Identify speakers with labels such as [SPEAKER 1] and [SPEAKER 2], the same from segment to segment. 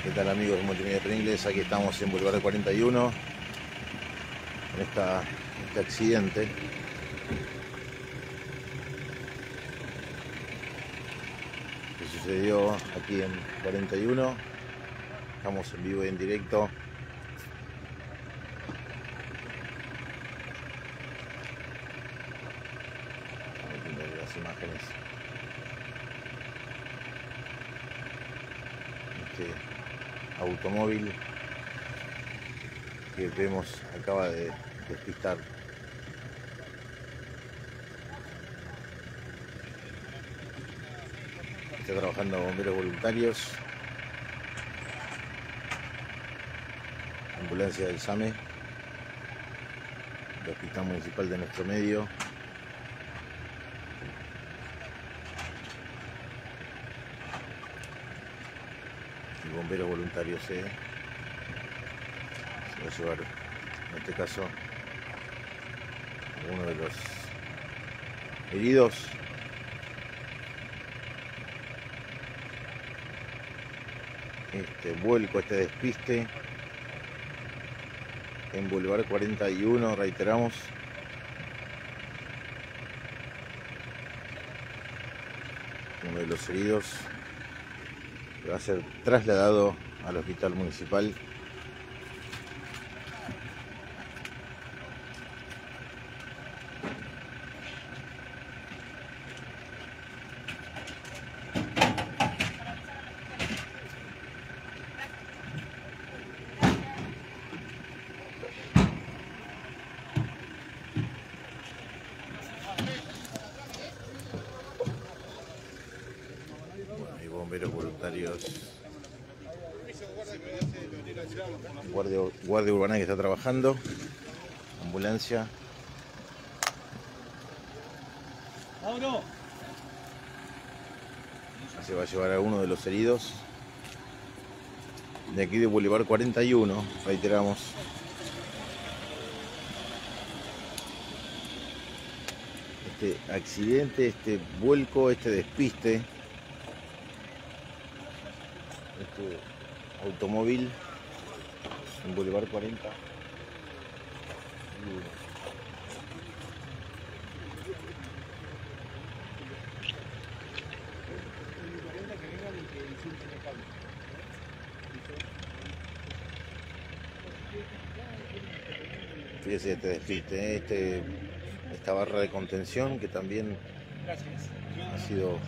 [SPEAKER 1] ¿Qué tal, amigos de Multimedia Pringles? Aquí estamos en Boulevard 41 en este accidente que sucedió aquí en 41. Estamos en vivo y en directo. Vamos a ver las imágenes. Este automóvil que vemos acaba de despistar. Está trabajando bomberos voluntarios, ambulancia del SAME, el hospital municipal de nuestro medio. Y bomberos voluntarios, se va a llevar, en este caso, uno de los heridos. Este vuelco, este despiste en Boulevard 41, reiteramos. Uno de los heridos va a ser trasladado al hospital municipal. Bueno, hay bomberos voluntarios, guardia urbana que está trabajando, ambulancia. Se va a llevar a uno de los heridos de aquí de Boulevard 41, reiteramos. Este accidente, este vuelco, este despiste, este automóvil en Boulevard 41. Fíjese este despiste, esta barra de contención que también ha sido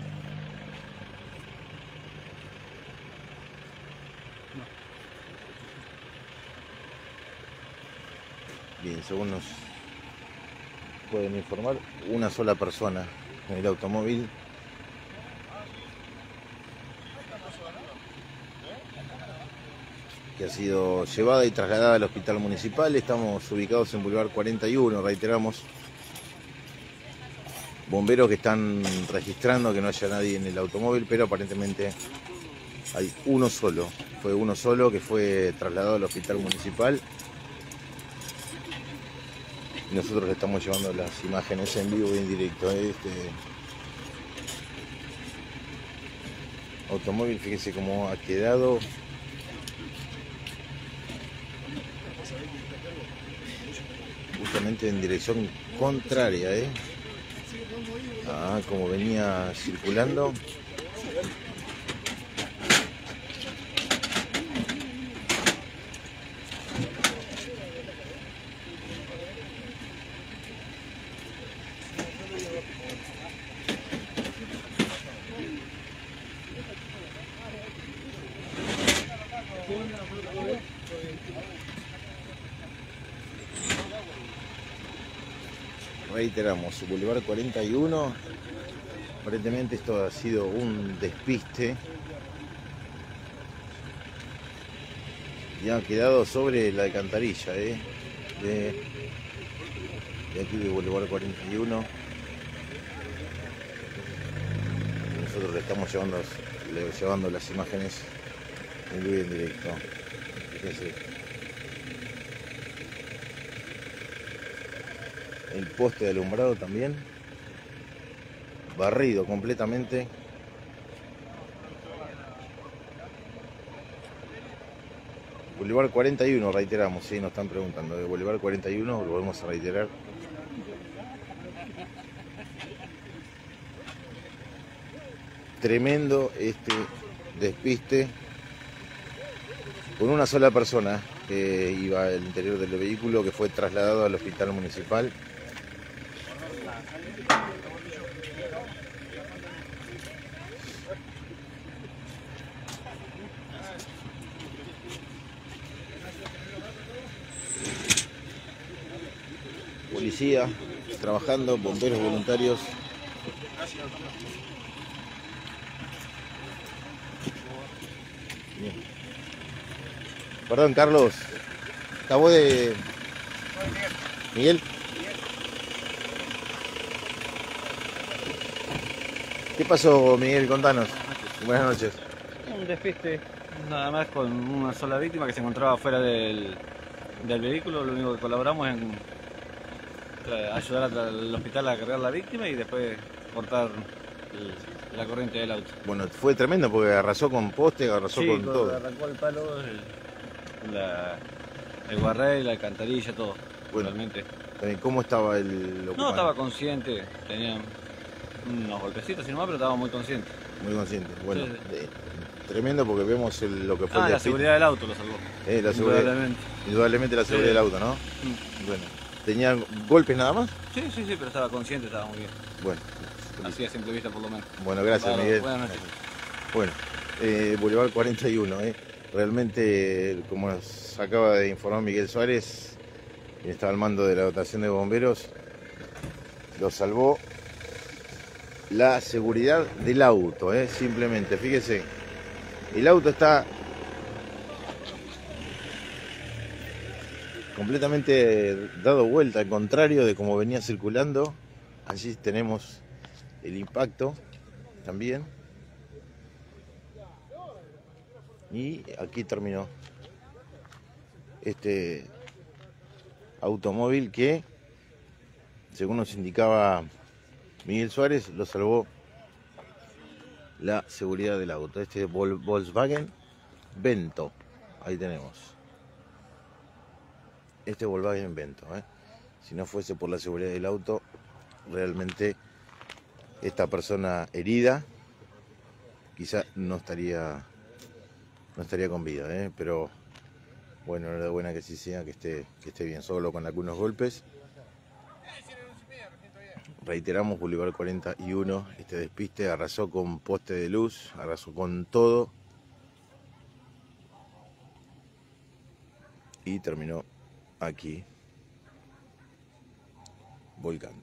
[SPEAKER 1] bien, según nos pueden informar, una sola persona en el automóvil. Que ha sido llevada y trasladada al hospital municipal. Estamos ubicados en Boulevard 41, reiteramos. Bomberos que están registrando que no haya nadie en el automóvil, pero aparentemente hay uno solo. Fue uno solo que fue trasladado al hospital municipal. Y nosotros le estamos llevando las imágenes en vivo y en directo. Este automóvil, fíjese cómo ha quedado. Justamente en dirección contraria, como venía circulando. Reiteramos, Boulevard 41. Aparentemente esto ha sido un despiste y ha quedado sobre la alcantarilla de aquí de Boulevard 41. Nosotros le estamos llevando las imágenes en vivo y en directo. Fíjense. El poste de alumbrado también barrido completamente. Boulevard 41, reiteramos, sí, nos están preguntando. De Boulevard 41, lo volvemos a reiterar. Tremendo este despiste con una sola persona que iba al interior del vehículo, que fue trasladado al hospital municipal. Policía trabajando, bomberos voluntarios. Bien. Perdón, Carlos. ¿Acabó de Miguel? ¿Qué pasó, Miguel? Contanos. Buenas noches.
[SPEAKER 2] Un despiste, nada más, con una sola víctima que se encontraba fuera del vehículo. Lo único que colaboramos en ayudar al hospital a cargar la víctima y después cortar la corriente del auto.
[SPEAKER 1] Bueno, fue tremendo porque arrasó con poste, arrasó con todo.
[SPEAKER 2] Arrancó el palo, el guarré, la alcantarilla, todo.
[SPEAKER 1] Bueno,
[SPEAKER 2] realmente.
[SPEAKER 1] ¿Cómo estaba el ocupante?
[SPEAKER 2] No, estaba consciente, tenía unos golpecitos y nomás, pero estaba muy consciente.
[SPEAKER 1] Muy consciente. Bueno,
[SPEAKER 2] Sí.
[SPEAKER 1] Tremendo porque vemos lo que fue el
[SPEAKER 2] La seguridad del auto lo salvó.
[SPEAKER 1] la seguridad, indudablemente la seguridad del auto, ¿no? Bueno, ¿tenía golpes nada más?
[SPEAKER 2] Sí, pero estaba consciente, estaba muy bien.
[SPEAKER 1] Bueno.
[SPEAKER 2] Así a simple vista por lo menos.
[SPEAKER 1] Bueno, gracias, Miguel.
[SPEAKER 2] Buenas noches.
[SPEAKER 1] Bueno, Boulevard 41, realmente, como nos acaba de informar Miguel Suárez, quien estaba al mando de la dotación de bomberos, lo salvó la seguridad del auto, simplemente, fíjese, el auto está completamente dado vuelta, al contrario de como venía circulando. Allí tenemos el impacto también. Y aquí terminó este automóvil que, según nos indicaba Miguel Suárez, lo salvó la seguridad del auto. Este Volkswagen Vento, ahí tenemos. Este Volkswagen Vento, si no fuese por la seguridad del auto, realmente esta persona herida quizá no estaría con vida, pero bueno, enhorabuena que sí sea, que esté bien, solo con algunos golpes. Reiteramos, Boulevard 41, este despiste arrasó con poste de luz, arrasó con todo y terminó aquí volcando.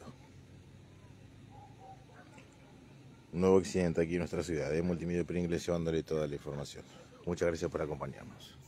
[SPEAKER 1] Un nuevo accidente aquí en nuestra ciudad, Multimedia Pringles llevándole toda la información. Muchas gracias por acompañarnos.